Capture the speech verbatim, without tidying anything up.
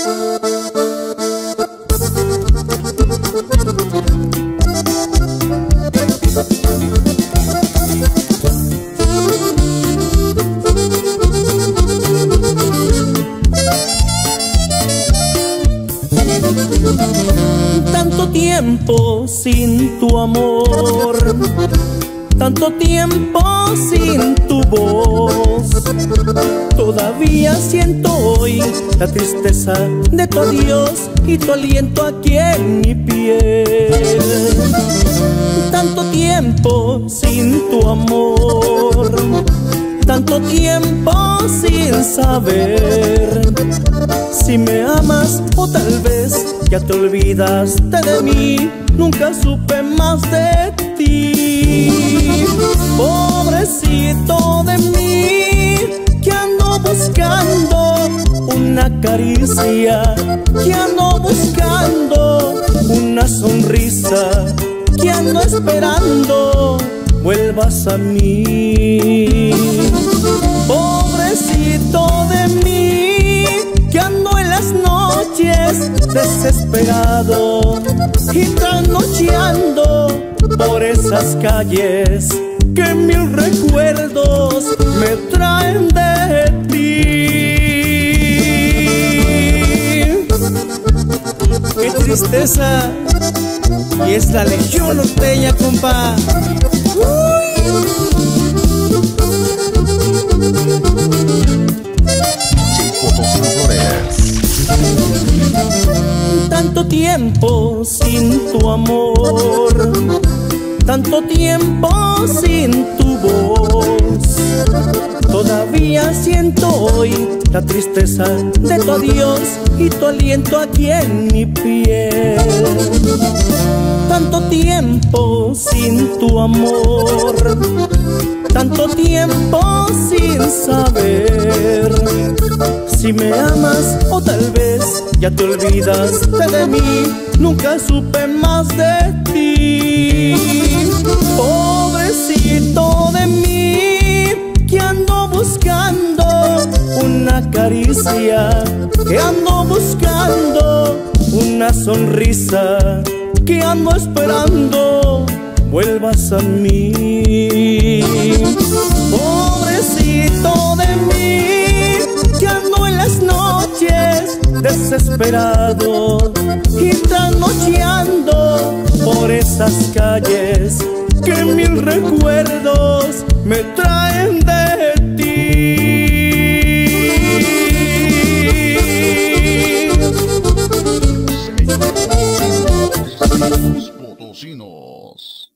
Tanto tiempo sin tu amor, tanto tiempo sin tu voz. Todavía siento hoy la tristeza de tu adiós y tu aliento aquí en mi piel. Tanto tiempo sin tu amor, tanto tiempo sin saber si me amas o tal vez ya te olvidaste de mí. Nunca supe más de ti. Pobrecito de mí, que ando buscando una caricia, que ando buscando una sonrisa, que ando esperando vuelvas a mí. Pobrecito de mí, que ando en las noches desesperado y trasnocheando por esas calles que mil recuerdos me traen de ti. Qué tristeza, y es la Legión Norteña, compa. Tanto tiempo sin tu amor, tanto tiempo sin tu voz. Todavía siento hoy la tristeza de tu adiós y tu aliento aquí en mi piel. Tanto tiempo sin tu amor, tanto tiempo sin saber si me amas o tal vez ya te olvidaste de mí. Nunca supe más de ti. Pobrecito de mí, que ando buscando una caricia, que ando buscando una sonrisa, que ando esperando vuelvas a mí. Pobrecito de mí, que ando en las noches desesperado y trasnocheando por esas calles que mil recuerdos me traen de ti. Potosinos.